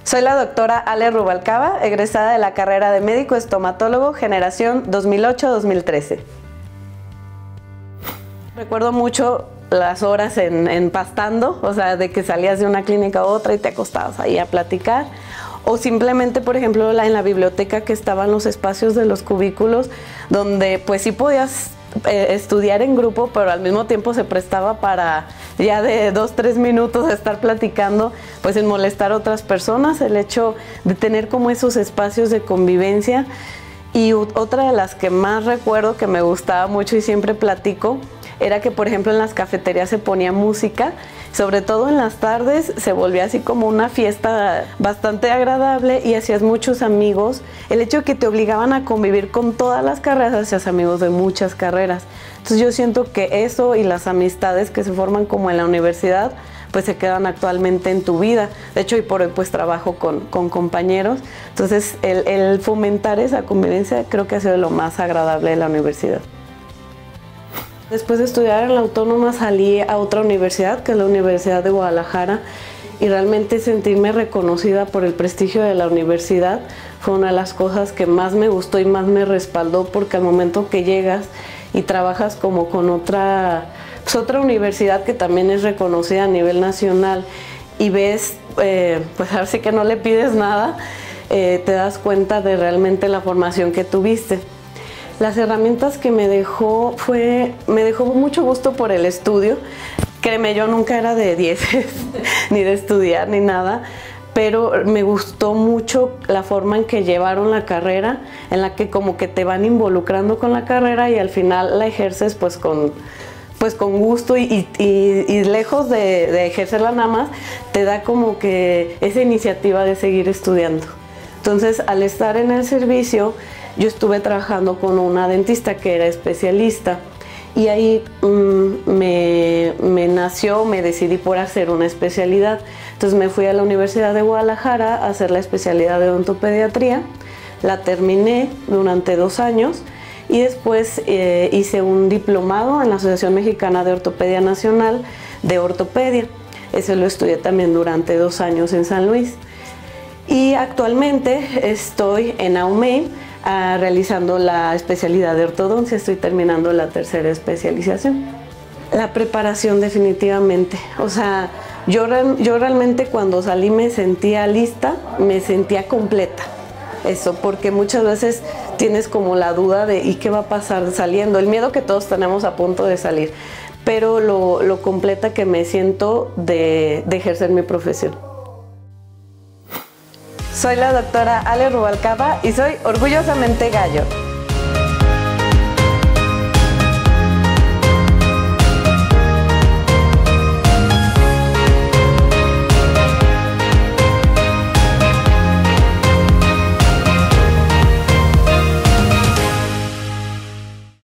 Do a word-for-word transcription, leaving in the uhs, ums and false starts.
Soy la doctora Ale Rubalcaba, egresada de la carrera de médico estomatólogo generación dos mil ocho a dos mil trece. Recuerdo mucho las horas en, en pastando, o sea, de que salías de una clínica a otra y te acostabas ahí a platicar. O simplemente, por ejemplo, la, en la biblioteca, que estaban los espacios de los cubículos, donde pues sí podías eh, estudiar en grupo, pero al mismo tiempo se prestaba para ya de dos, tres minutos estar platicando, pues en molestar a otras personas, el hecho de tener como esos espacios de convivencia. Y otra de las que más recuerdo que me gustaba mucho y siempre platico, era que, por ejemplo, en las cafeterías se ponía música, sobre todo en las tardes se volvía así como una fiesta bastante agradable y hacías muchos amigos. El hecho de que te obligaban a convivir con todas las carreras, hacías amigos de muchas carreras. Entonces yo siento que eso y las amistades que se forman como en la universidad, pues se quedan actualmente en tu vida. De hecho, hoy por hoy pues trabajo con, con compañeros. Entonces el, el fomentar esa convivencia creo que ha sido lo más agradable de la universidad. Después de estudiar en la Autónoma salí a otra universidad, que es la Universidad de Guadalajara, y realmente sentirme reconocida por el prestigio de la universidad fue una de las cosas que más me gustó y más me respaldó, porque al momento que llegas y trabajas como con otra, pues otra universidad que también es reconocida a nivel nacional y ves, eh, pues ahora sí que no le pides nada, eh, te das cuenta de realmente la formación que tuviste. Las herramientas que me dejó fue, me dejó mucho gusto por el estudio. Créeme, yo nunca era de dieces, ni de estudiar, ni nada, pero me gustó mucho la forma en que llevaron la carrera, en la que como que te van involucrando con la carrera y al final la ejerces pues con, pues con gusto y, y, y lejos de, de ejercerla nada más, te da como que esa iniciativa de seguir estudiando. Entonces, al estar en el servicio, yo estuve trabajando con una dentista que era especialista y ahí mmm, me, me nació, me decidí por hacer una especialidad. Entonces me fui a la Universidad de Guadalajara a hacer la especialidad de odontopediatría, la terminé durante dos años y después eh, hice un diplomado en la Asociación Mexicana de Ortopedia Nacional de ortopedia. Ese lo estudié también durante dos años en San Luis. Y actualmente estoy en AUMEI uh, realizando la especialidad de ortodoncia, estoy terminando la tercera especialización. La preparación definitivamente, o sea, yo, yo realmente cuando salí me sentía lista, me sentía completa. Eso, porque muchas veces tienes como la duda de ¿y qué va a pasar saliendo? El miedo que todos tenemos a punto de salir, pero lo, lo completa que me siento de, de ejercer mi profesión. Soy la doctora Ale Rubalcaba y soy orgullosamente gallo.